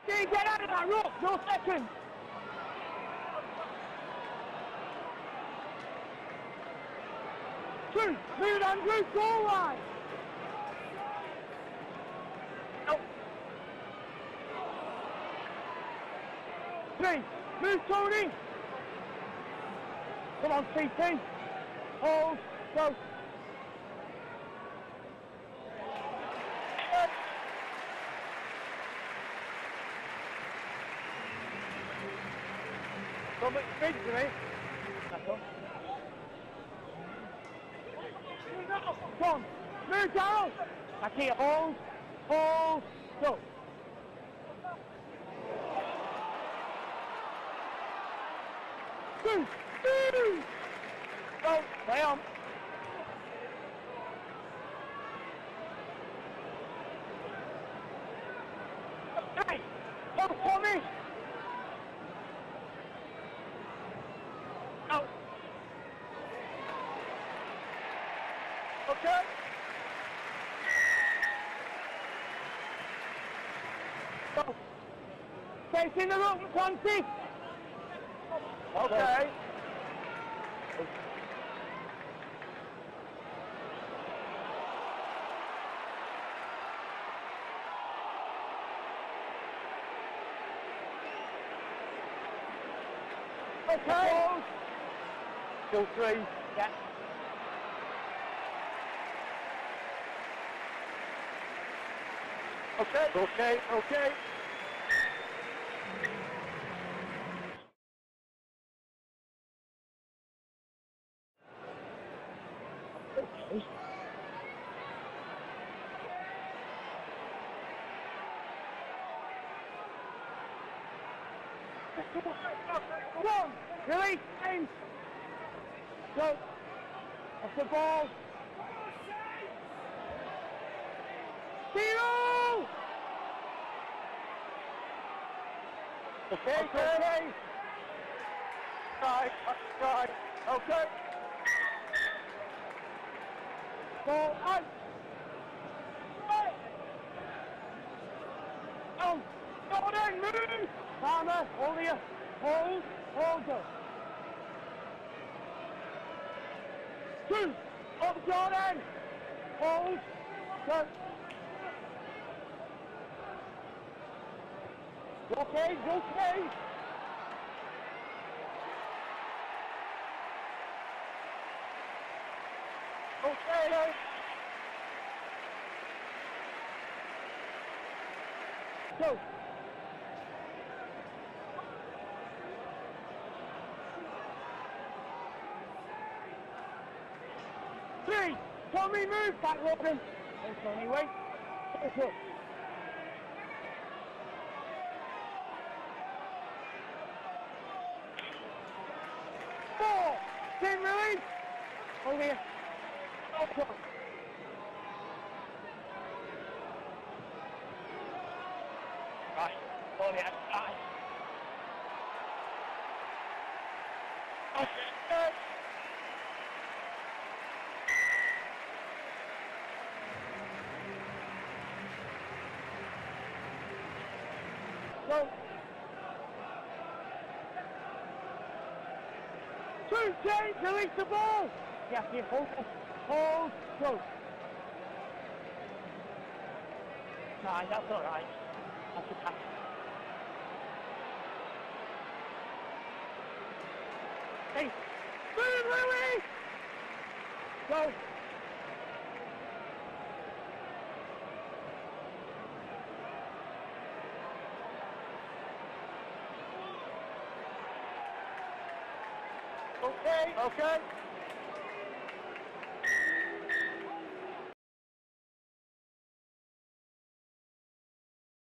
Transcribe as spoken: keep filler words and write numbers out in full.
Steve, get out of that rock, no second. Two, move Andrew, forward. No. Three, move Tony. Come on, C T. Hold, go. Come at speed to me. That's all. Come on, move down. That's it, hold, hold, go. Two, two. Go, stay on. Hey, go Tommy. Out. Okay. Go. Facing the room, twenty. Okay. Okay. Still three. Yeah. Okay. Okay. Okay. Okay. One. Release. Aim. Go. Off the ball. Zero. Okay. Okay. Okay. Right. Right. Okay. Ball out. Right. Oh. Jordan, move. Farmer, hold here. Hold. Hold up. Two. Up Jordan. Hold. Go. Okay, okay. Okay. Go. Three. Tommy, move back, Robin. Hey, Tony, wait. Go. Four. Ten release. Over here. Go. Right. Hold it outside. Okay. Go. Two, James, release the ball. Yeah, here, hold it. Hold, go. Right, that's all right. That's a pass. Hey, move, Louis! Go. Okay. Okay.